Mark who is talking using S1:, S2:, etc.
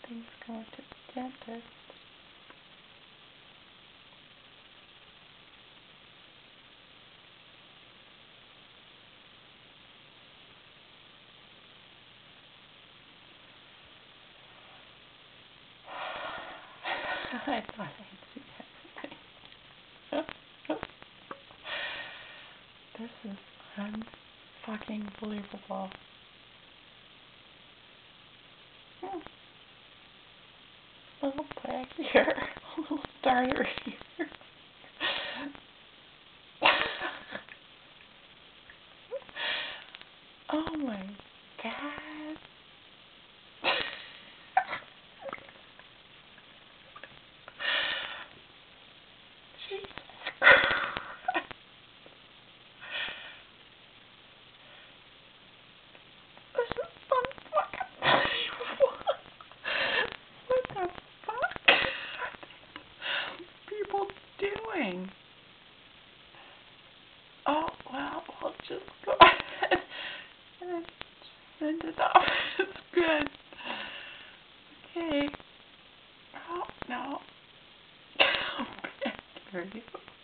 S1: Daddy's going to the dentist. I thought I'd see everything. This is unfucking believable. Little plaque here, little Tartar here. Oh my God. Jesus Christ. This is unfucking what the fuck are these people doing? Oh, well, we'll just go ahead and send it off. It's good. Okay. Oh, no. How bad are you?